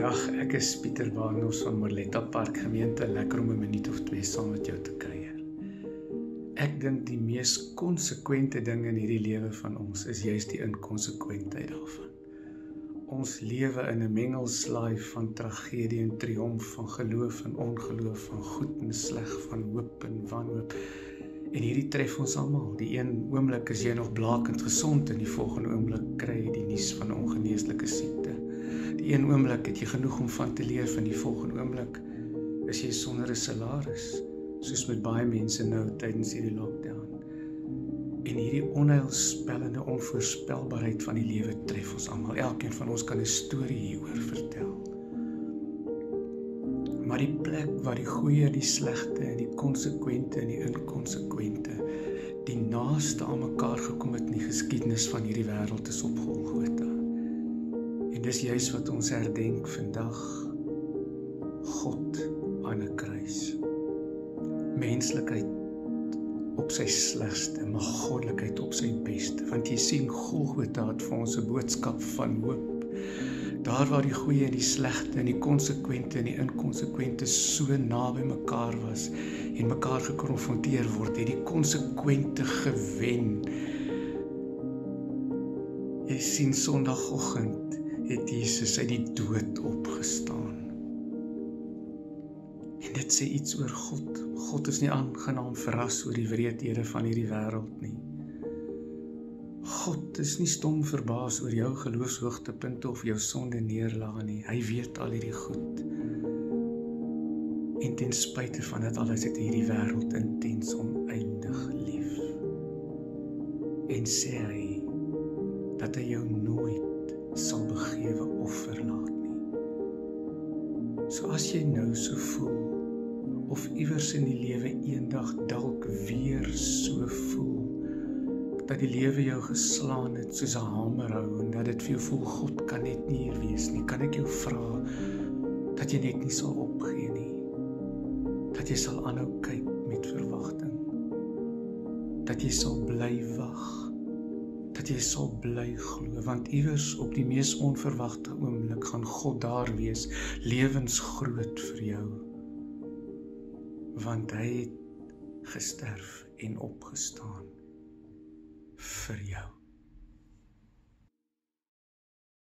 Ag, ek is Pieter Barnos van Morletta Park gemeente, lekker om 'n minuut of 2 saam met jou te kuier. Ek dink die mees konsekwente ding in hierdie lewe van ons is juist die inkonsekwentheid daarvan. Ons lewe in 'n mengelslaai van tragedie en triomf, van geloof en ongeloof, van goed en sleg, van hoop en wanhoop. En hierdie tref ons almal. Die een oomblik is jy nog blakend gesond en die volgende oomblik kry jy die nuus van 'n ongeneeslike siekte. Die een oomblik het jy genoeg om van te leef en die volgende oomblik is jy sonder 'n salaris, soos met baie mense nou tydens hierdie lockdown. En hierdie onheilspellende onvoorspelbaarheid van die lewe tref ons almal. Elkeen van ons kan 'n storie hieroor vertel. Maar die plek waar die goeie en die slegte en die konsekwente en die inkonsekwente die naaste aan mekaar gekom het in die geskiedenis van hierdie wêreld is op Golgotha. En dis juist wat ons herdenk vandag. God aan 'n kruis. Menslikheid op sy slegste, maar goddelikheid op sy beste. Want jy sien, Golgotha het vir ons 'n boodskap van hoop. Daar waar die goeie en die slegte en die konsekwente en die inkonsekwente so naby mekaar was en mekaar gekonfronteer word, het die konsekwente gewen. Jy sien, Sondagoggend het Jesus uit die dood opgestaan. En dit sê iets oor God. God is nie aangenaam verras oor die wreedhede van hierdie wêreld nie. God is nie stom verbaas oor jou geloofshoogtepunte of jou sonde neerlaag nie. Hy weet al hierdie goed. En ten spyte van dit alles het hierdie wêreld intens oneindig lief. En sê hy dat hy jou nooit sal begewe of verlaat nie. So as jy nou so voel, of iewers in die lewe eendag dalk weer so voel, dat die lewe jou geslaan het soos 'n hamer hou, en dat dit vir jou voel, God kan net nie hier wees nie, kan ek jou vra, dat jy net nie sal opgee nie, dat jy sal aanhou kyk met verwagting, dat jy sal bly wag, dat jy sal bly glo, want iewers op die mees onverwagte oomblik gaan God daar wees, lewensgroot vir jou, want hy het gesterf en opgestaan vir jou.